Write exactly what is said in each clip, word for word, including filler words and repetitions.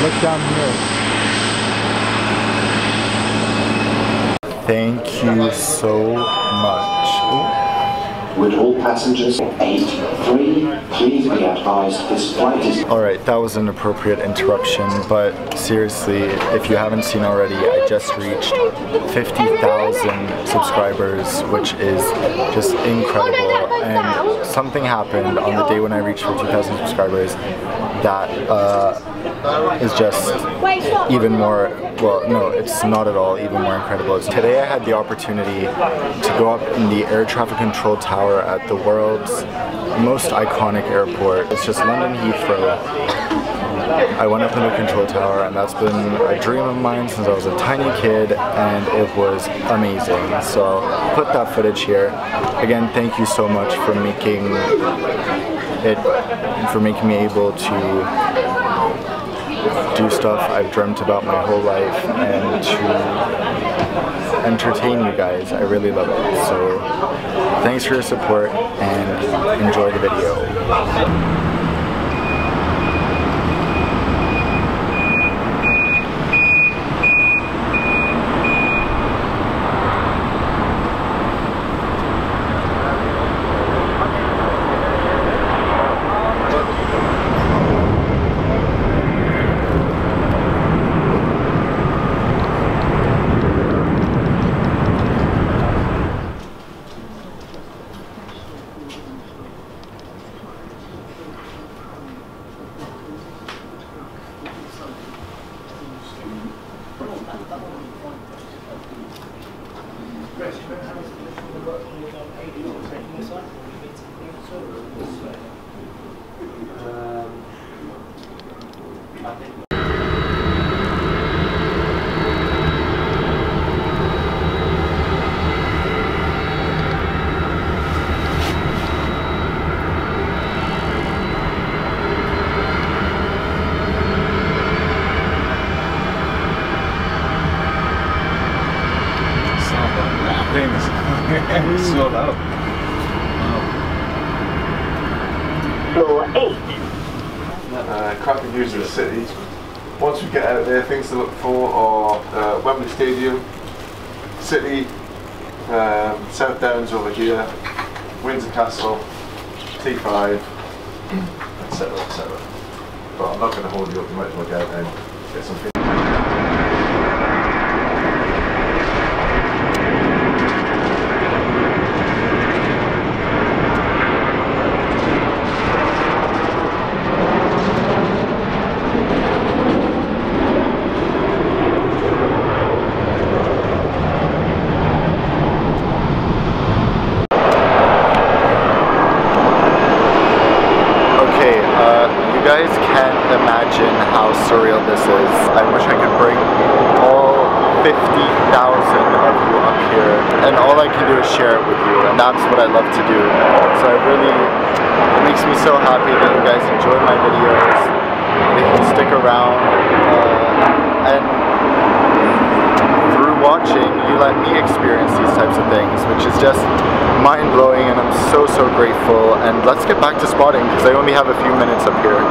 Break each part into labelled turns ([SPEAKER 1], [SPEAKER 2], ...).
[SPEAKER 1] like down here. Thank you so much.
[SPEAKER 2] Would all passengers eight three please be advised this flight is...
[SPEAKER 1] Alright, that was an appropriate interruption, but seriously, if you haven't seen already, I just reached fifty thousand subscribers, which is just incredible, and something happened on the day when I reached fifty thousand subscribers that uh, is just even more, well, no, it's not at all even more incredible. Today I had the opportunity to go up in the air traffic control tower at the world's most iconic airport. It's just London Heathrow. I went up in the control tower, and that's been a dream of mine since I was a tiny kid, and it was amazing. So I'll put that footage here. Again, thank you so much for making it, for making me able to do stuff I've dreamt about my whole life and to entertain you guys. I really love it. So thanks for your support and enjoy the video.
[SPEAKER 3] It's so loud. Wow.
[SPEAKER 4] Floor eight.
[SPEAKER 3] Uh, cracking news of the city. Once we get out there, things to look for are uh, Wembley Stadium, City, um, South Downs over here, Windsor Castle, T five, et cetera, et cetera. But I'm not going to hold you up. You might as well get out there and get some.
[SPEAKER 1] You guys can't imagine how surreal this is. I wish I could bring all fifty thousand of you up here, and all I can do is share it with you, and that's what I love to do. So I really, it makes me so happy that you guys enjoy my videos, that you can stick around, uh, and through watching, you let me experience these types of things, which is just mind-blowing, and I'm so, so grateful. And let's get back to spotting, because I only have a few minutes up here.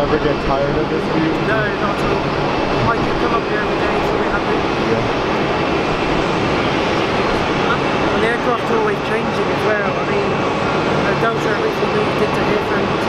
[SPEAKER 1] ever get tired of this view?
[SPEAKER 4] No, not at all. I could come up here every day, so we're happy.
[SPEAKER 1] Yeah.
[SPEAKER 4] And the aircraft are always changing as well. I mean, uh, Delta originally moved into different.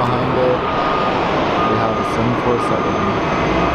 [SPEAKER 1] behind it, we have a seven forty-seven.